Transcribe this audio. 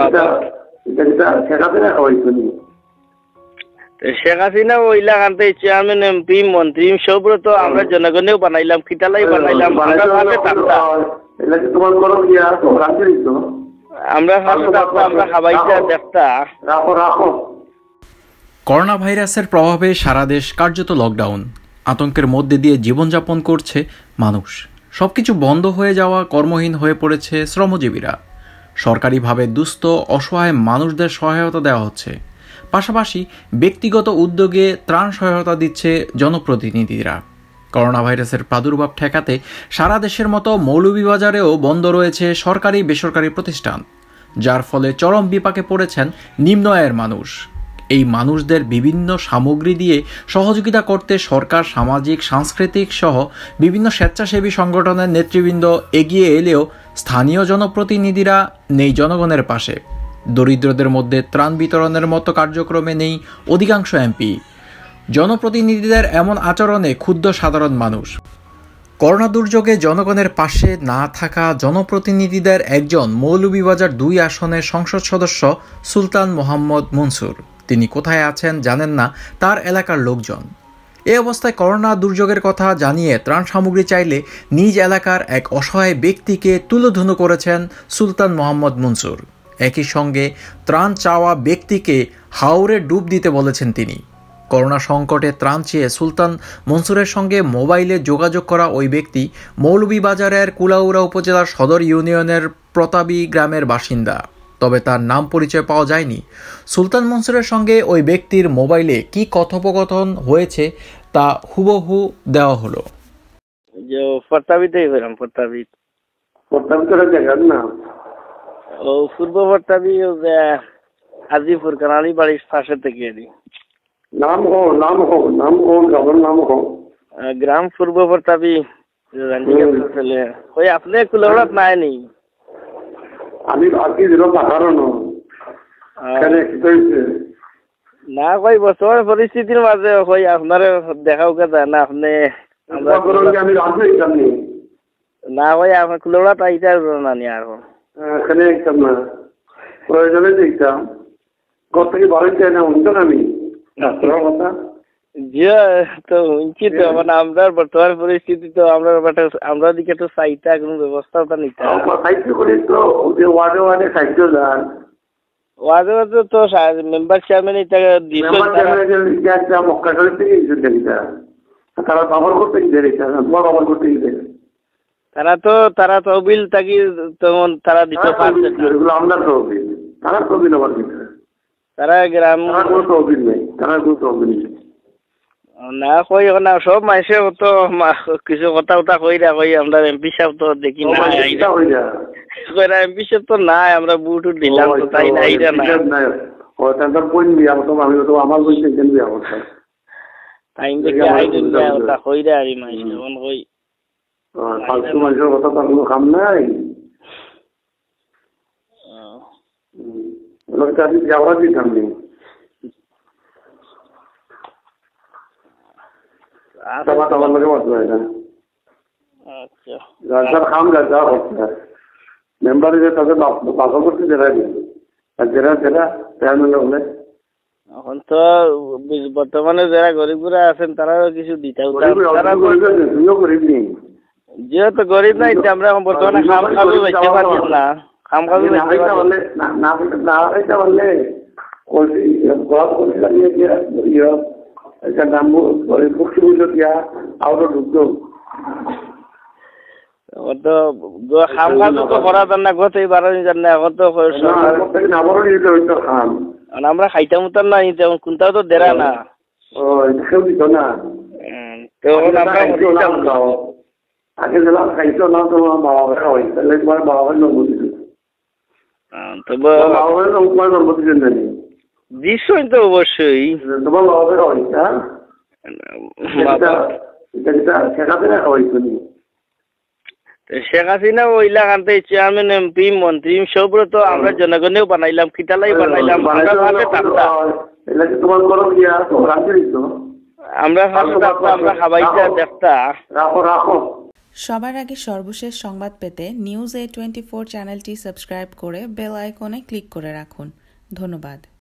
শেখ হাসিনা ওইলা কান্তে chairman MP মন্ত্রী সবরে তো আমরা জনগণেও বানাইলাম কিতালাই বানাইলাম আমরা খাবাইটা দেখতা। করোনা ভাইরাসের প্রভাবে সারা দেশ কার্যত লকডাউন, আতঙ্কের মধ্যে দিয়ে জীবনযাপন করছে মানুষ। সবকিছু বন্ধ হয়ে যাওয়া, কর্মহীন হয়ে পড়েছে শ্রমজীবীরা। সরকারিভাবে দুস্থ অসহায় মানুষদের সহায়তা দেওয়া হচ্ছে, পাশাপাশি ব্যক্তিগত উদ্যোগে ত্রাণ সহায়তা দিচ্ছে জনপ্রতিনিধিরা। করোনা ভাইরাসের প্রাদুর্ভাব ঠেকাতে সারা দেশের মতো মৌলভীবাজারেও বন্ধ রয়েছে সরকারি বেসরকারি প্রতিষ্ঠান, যার ফলে চরম বিপাকে পড়েছেন নিম্ন আয়ের মানুষ। এই মানুষদের বিভিন্ন সামগ্রী দিয়ে সহযোগিতা করতে সরকার, সামাজিক, সাংস্কৃতিক সহ বিভিন্ন স্বেচ্ছাসেবী সংগঠনের নেতৃবৃন্দ এগিয়ে এলেও স্থানীয় জনপ্রতিনিধিরা নেই জনগণের পাশে। দরিদ্রদের মধ্যে ত্রাণ বিতরণের মতো কার্যক্রমে নেই অধিকাংশ এমপি। জনপ্রতিনিধিদের এমন আচরণে ক্ষুব্ধ সাধারণ মানুষ। করোনা দুর্যোগে জনগণের পাশে না থাকা জনপ্রতিনিধিদের একজন মৌলভীবাজার ২ আসনের সংসদ সদস্য সুলতান মোহাম্মদ মনসুর। তিনি কোথায় আছেন জানেন না তার এলাকার লোকজন। এই অবস্থায় করোনা দুর্যোগের কথা জানিয়ে ত্রাণ সামগ্রী চাইলে নিজ এলাকার এক অসহায় ব্যক্তিকে তুলোধুনো করেছেন সুলতান মোহাম্মদ মনসুর। একই সঙ্গে ত্রাণ চাওয়া ব্যক্তিকে হাওরে ডুব দিতে বলেছেন তিনি। করোনা সংকটে ত্রাণ চেয়ে সুলতান মনসুরের সঙ্গে মোবাইলে যোগাযোগ করা ওই ব্যক্তি মৌলভীবাজারের কুলাউড়া উপজেলার সদর ইউনিয়নের প্রতাবী গ্রামের বাসিন্দা, তবে তার নাম পরিচয় পাওয়া যায়নি। সুলতান মনসুরের সঙ্গে ওই ব্যক্তির মোবাইলে কি কথোপকথন হয়েছে তা হুবহু দেওয়া হলো। পূর্ব প্রতাবী হাজিপুর কানালি বাড়ির পাশে থেকে গ্রাম পূর্ব প্রতাবী। ওই আপনি কুলাউড়াত নাই নি? আমি বাকি দিল না কই বছর পরিস্থিতির মাঝে কই আপনার দেখাও কথা না আপনি না কই আপনার কুলাউড়াত আইতে না নি আর এখানে দেখতাম না, প্রয়োজনে দেখতাম। ঘর থেকে বাড়ি চাই না শুনতাম আমি কথা তো শুনছি তো মানে আমরা বর্তমান পরিস্থিতি তো আমরা দিকে তো সাইটা কোনো ব্যবস্থা নিতে সাহিত্য করি তো ওয়ার্ডে ওয়ার্ডে সাহিত্য যান ওয়ার্ডে ওয়ার্ডে তো মেম্বার চেয়ারম্যান তারা ব্যবহার করতে ব্যবহার করতে তারা তহবিল থাকি তেমন তারা দিতে পারছে এগুলো আমরা তহবিল, তারা তহবিল আবার দিতে তারা গ্রাম কোনো তহবিল নেই, তারা কোনো তহবিল নেই না কই না সব মাইসে তো কিছু কথা উঠা কই আমরা এমপি সাহেব তো দেখি না এমপি সাহেব তো নাই, আমরা বুট দিলাম তো তাই নাই আমার বলছি তাই দেখি আইডা কইরা আর মাইসে এখন কই ফালতু মানুষের কথা তো কোনো কাম নাই। যাওয়ার দিতাম নেই খাম যা হচ্ছে মেম্বার তাদের বাসা করতে জেরাই হলে এখন তো বর্তমানে যারা গরিবরা আছেন তারাও কিছু দিতে গরিব নেই, যেহেতু গরিব নাই আমরা এখন বর্তমানে খাম খাবো বেঁচে পারছি না। খাম খাবো খাম খাবো তো করা যান না, গতেই বাড়ানি যান না। এখন তো আমরা খাইতাম উতাম না, যেমন কোনটাও তো দেরা না। আগে যেলাম খাইতো না তোমার বাবা ভাই হয়, তাহলে তোমার বাবা ভাই নম্বর দিত, বাবা ভাই তোমার নম্বর দিতেন না নিশ্চয়ই তো অবশ্যই তোমার বাবা ভাই হয়। শেখাতে না হয়তো শেখ হাসিনা ওইলা কান্তে চেয়ারম্যান এমপি মন্ত্রী সবরে তো আমরা জনগণেও বানাইলাম কিতালাই বানাইলাম আমরা খাবাইটা দেখতা। রাখো রাখো। সবার আগে সর্বশেষ সংবাদ পেতে নিউজ A24 চ্যানেলটি সাবস্ক্রাইব করে বেল আইকনে ক্লিক করে রাখুন। ধন্যবাদ।